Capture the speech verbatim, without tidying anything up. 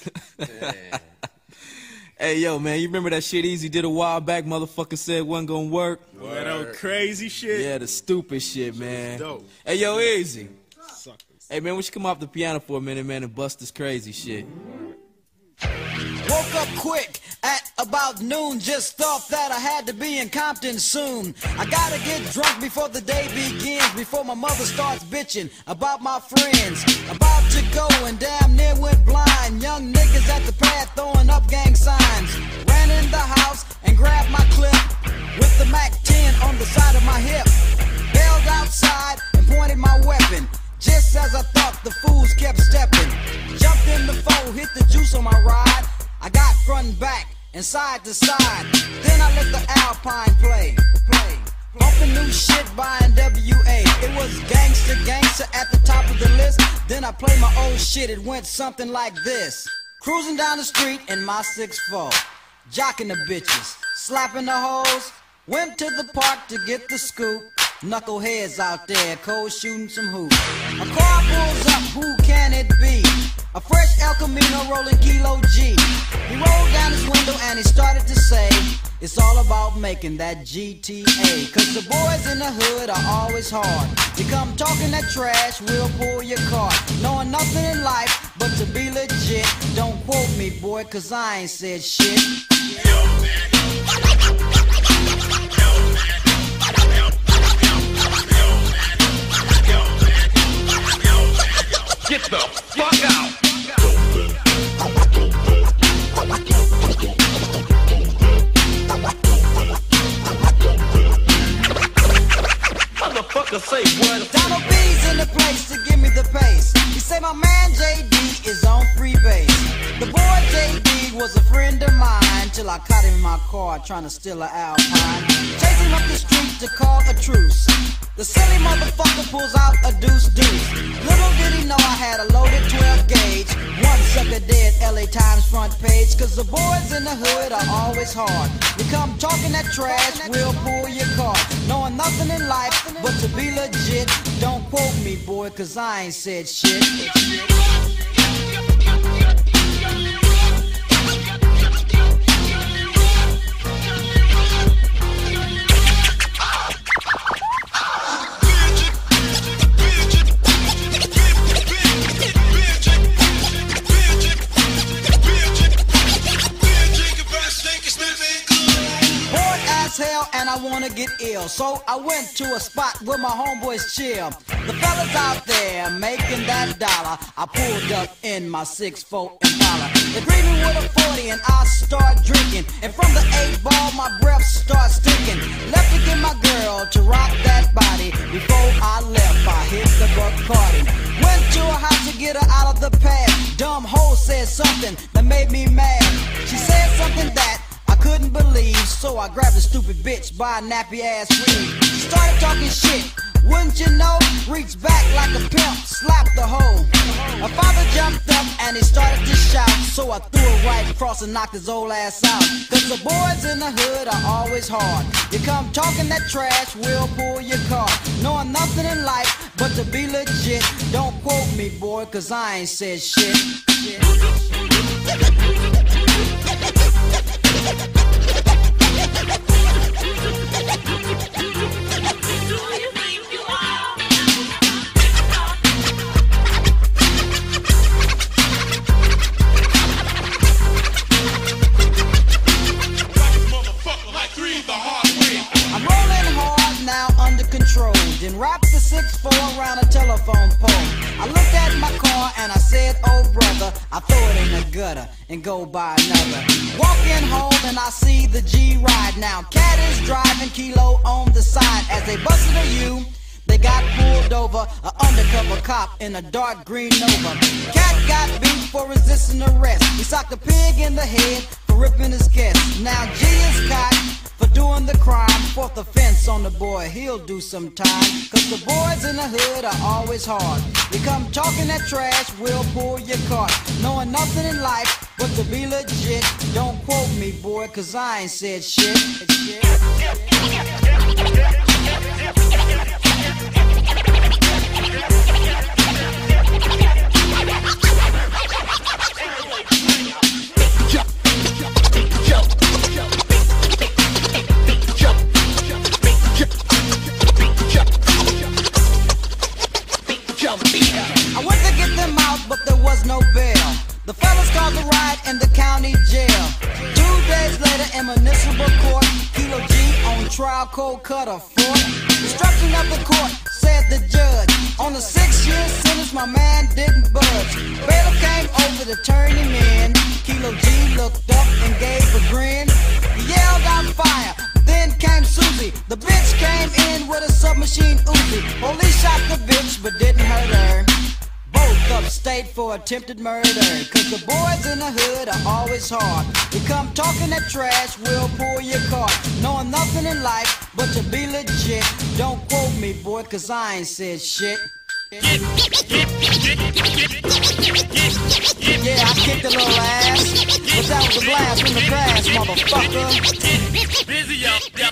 Hey, yo, man, you remember that shit Eazy did a while back? Motherfucker said wasn't gonna work. Word. That old crazy shit? Yeah, the stupid shit, man. Dope. Hey, yo, Eazy. Suckers. Hey, man, we should come off the piano for a minute, man, and bust this crazy shit. Woke up quick at about noon, just thought that I had to be in Compton soon. I gotta get drunk before the day begins, before my mother starts bitching about my friends. About to go and damn near went blind. Young niggas at the pad throwing up gang signs. Ran in the house and grabbed my clip with the Mac ten on the side of my hip. Bailed outside and pointed my weapon. Just as I thought, the fools kept stepping. Jumped in the foe, hit the juice on my ride. I got front and back and side to side. Then I let the Alpine play, play. Bumping new shit by N W A. It was gangster, gangster at the top of the list. Then I played my old shit, it went something like this. Cruising down the street in my six four, jocking the bitches, slapping the hoes. Went to the park to get the scoop. Knuckleheads out there, cold shooting some hoops. A car pulls up, who can it be? A fresh El Camino rolling Kilo G. He rolled down his window and he started to say, it's all about making that G T A. Cause the boys in the hood are always hard. You come talking that trash, we'll pull your car. Knowing nothing in life but to be legit. Don't quote me, boy, cause I ain't said shit. Get the fuck out! Motherfucker say what? Donald B's in the place to give me the pace. He say my man J D is on free base. The boy J D was a friend of mine till I caught him in my car trying to steal an Alpine. Chasing up the street to call a truce. The silly motherfucker pulls out a deuce deuce. Little did he know I had a loaded twelve gauge. One sucker dead, L A Times front page. Cause the boys in the hood are always hard. You come talking that trash, we'll pull your car. Knowing nothing in life but to be legit. Don't quote me, boy, cause I ain't said shit. Hell and I wanna get ill, so I went to a spot where my homeboys chill. The fellas out there making that dollar. I pulled up in my six four Impala. They greet me with a forty and I start drinking. And from the eight ball my breath starts stinking. Left to get my girl to rock that body. Before I left I hit the Bacardi. Went to her house to get her out of the pad. Dumb hoe said something that made me mad. She said something that I couldn't believe, so I grabbed a stupid bitch by a nappy ass weave. Started talking shit, wouldn't you know? Reached back like a pimp, slapped the hoe. My father jumped up and he started to shout, so I threw it right across and knocked his old ass out. Cause the boys in the hood are always hard. You come talking that trash, we'll pull your car. Knowing nothing in life but to be legit. Don't quote me, boy, cause I ain't said shit. And wrapped the six four around a telephone pole. I looked at my car and I said, oh brother, I throw it in the gutter and go buy another. Walking home and I see the G ride now. Cat is driving, Kilo on the side. As they busted a U, they got pulled over. An undercover cop in a dark green Nova. Cat got beat for resisting arrest. He socked a pig in the head for ripping his guest. Now G is caught for doing the crime. Fourth offense on the boy, he'll do some time. Cause the boys in the hood are always hard. You come talking that trash, we'll pull your cart. Knowing nothing in life but to be legit. Don't quote me, boy, cause I ain't said shit. The fellas caused a riot in the county jail. Two days later in municipal court, Kilo G on trial, cold cut a fort. Destruction of the court, said the judge. On a six-year sentence, my man didn't budge. Bailiff came over to turn him in. Kilo G looked up and gave a grin. He yelled out fire. Then came Susie. The bitch came in with a submachine Uzi. Police shot the bitch but didn't hurt her. Both upstate for attempted murder. Cause the boys in the hood are always hard. You come talking that trash, we'll pull your card. Knowing nothing in life but to be legit. Don't quote me, boy, cause I ain't said shit. Yeah, I kicked a little ass, but that was a blast from the past, motherfucker. Busy, yo, yo.